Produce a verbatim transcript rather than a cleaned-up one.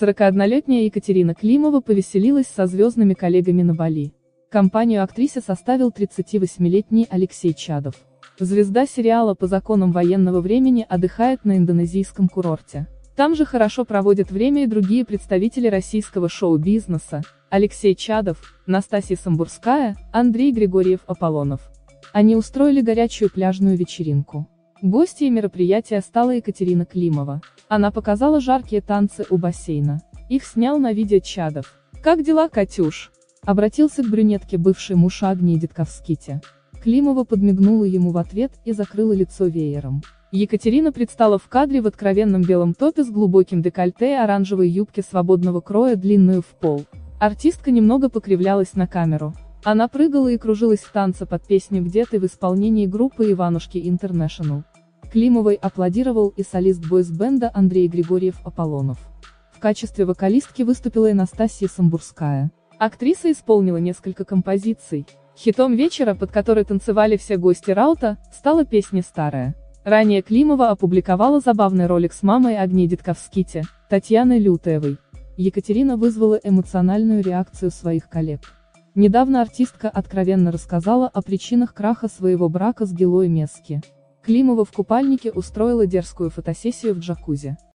сорокаоднолетняя Екатерина Климова повеселилась со звездными коллегами на Бали. Компанию актрисе составил тридцативосьмилетний Алексей Чадов. Звезда сериала «По законам военного времени» отдыхает на индонезийском курорте. Там же хорошо проводят время и другие представители российского шоу-бизнеса: Алексей Чадов, Настасья Самбурская, Андрей Григорьев-Аполлонов. Они устроили горячую пляжную вечеринку. Гостьей мероприятия стала Екатерина Климова. Она показала жаркие танцы у бассейна. Их снял на видео Чадов. «Как дела, Катюш?» Обратился к брюнетке бывший муж Агнии Дитковските. Климова подмигнула ему в ответ и закрыла лицо веером. Екатерина предстала в кадре в откровенном белом топе с глубоким декольте и оранжевой юбке свободного кроя длинную в пол. Артистка немного покривлялась на камеру. Она прыгала и кружилась в танце под песню «Где ты» в исполнении группы Иванушки Интернешнл. Климовой аплодировал и солист бойс-бенда Андрей Григорьев-Аполлонов. В качестве вокалистки выступила и Настасья Самбурская. Актриса исполнила несколько композиций. Хитом вечера, под который танцевали все гости раута, стала песня «Старая». Ранее Климова опубликовала забавный ролик с мамой Агнии Дитковските, Татьяной Лютаевой. Екатерина вызвала эмоциональную реакцию своих коллег. Недавно артистка откровенно рассказала о причинах краха своего брака с Гилой Мески. Климова в купальнике устроила дерзкую фотосессию в джакузи.